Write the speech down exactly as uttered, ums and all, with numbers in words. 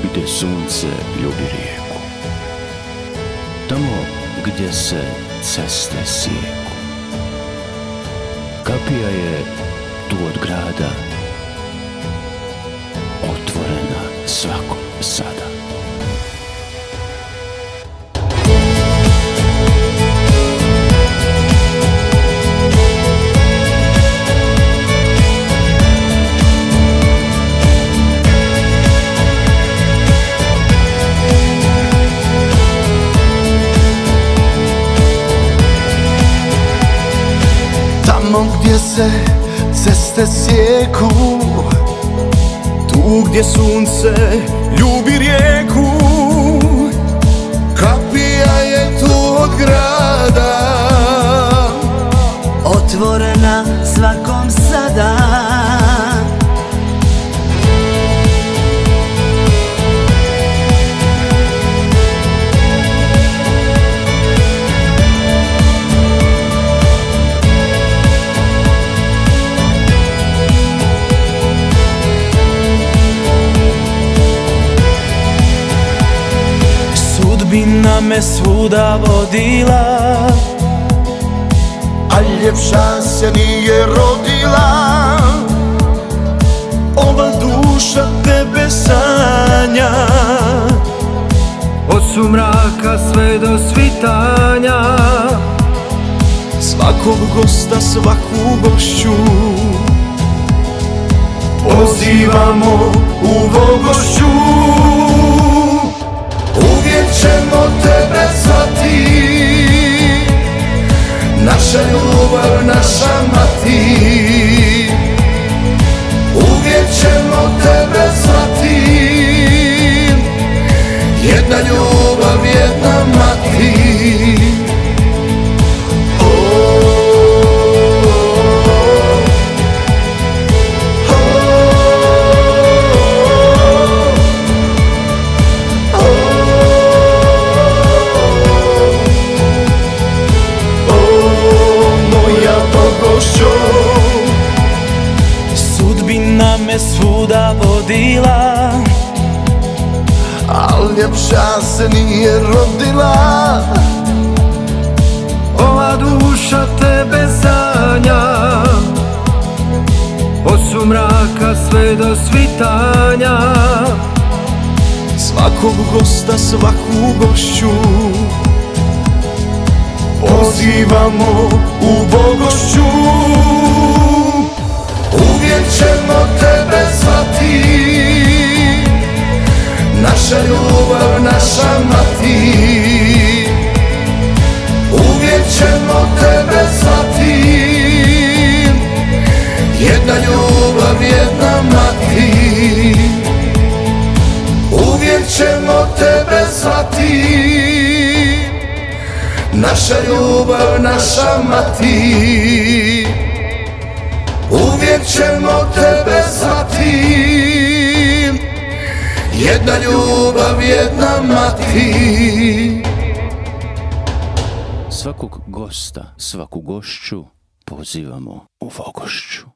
gdje sunce ljubi rijeku, tamo gdje se ceste sijeku. Kapija je tu od grada, otvorena svakom sada. Tamo gdje se ceste sjeku, tu gdje sunce ljubi rijeku, kapija je tu od grada, otvorena svakom sada. Sudbina me svuda vodila, a ljepša se nije rodila. ova duša tebe sanja, od sumraka sve do svitanja. Svakog gosta, svaku gošću pozivamo u Vogošću. Uvijek ćemo tebe zvati, naša ljubav, naša mati. Uvijek ćemo tebe zvati, jedna ljubav, jedna mati. Sudbina me svuda vodila, a ljepša se nije rodila. ova duša tebe sanja, od sumraka sve do svitanja. Svakog gosta, svaku gošću pozivamo u Vogošću. Uvijek ćemo tebe zvati, naša ljubav, naša mati. Uvijek ćemo tebe zvati, jedna ljubav, jedna mati. Uvijek ćemo tebe zvati, naša ljubav, naša mati. Uvijek ćemo tebe zvati, jedna ljubav, jedna mati. Svakog gosta, svaku gošću pozivamo u Vogošću.